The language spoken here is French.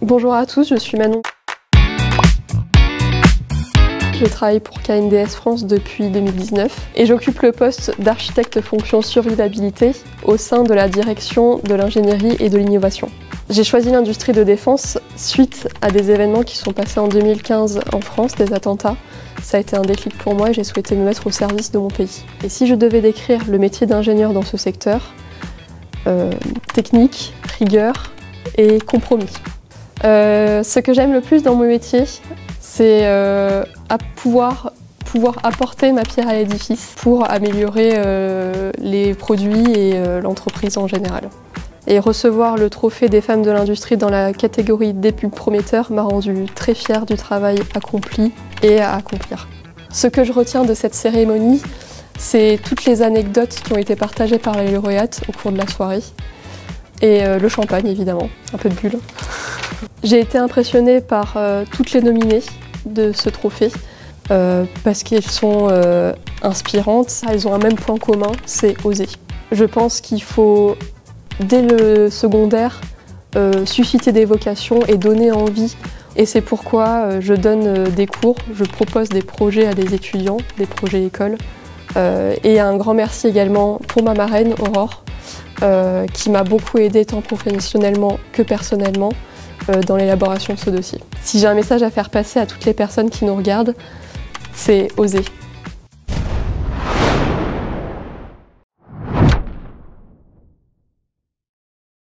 Bonjour à tous, je suis Manon. Je travaille pour KNDS France depuis 2019 et j'occupe le poste d'architecte fonction survivabilité au sein de la direction de l'ingénierie et de l'innovation. J'ai choisi l'industrie de défense suite à des événements qui sont passés en 2015 en France, des attentats. Ça a été un déclic pour moi et j'ai souhaité me mettre au service de mon pays. Et si je devais décrire le métier d'ingénieur dans ce secteur, technique, rigueur et compromis. Ce que j'aime le plus dans mon métier, c'est à pouvoir apporter ma pierre à l'édifice pour améliorer les produits et l'entreprise en général. Et recevoir le trophée des femmes de l'industrie dans la catégorie des pubs prometteurs m'a rendu très fière du travail accompli et à accomplir. Ce que je retiens de cette cérémonie, c'est toutes les anecdotes qui ont été partagées par les lauréates au cours de la soirée. Et le champagne, évidemment, un peu de bulle. J'ai été impressionnée par toutes les nominées de ce trophée parce qu'elles sont inspirantes. Elles ont un même point commun, c'est oser. Je pense qu'il faut, dès le secondaire, susciter des vocations et donner envie. Et c'est pourquoi je donne des cours, je propose des projets à des étudiants, des projets écoles. Et un grand merci également pour ma marraine, Aurore, qui m'a beaucoup aidée tant professionnellement que personnellement dans l'élaboration de ce dossier. Si j'ai un message à faire passer à toutes les personnes qui nous regardent, c'est oser.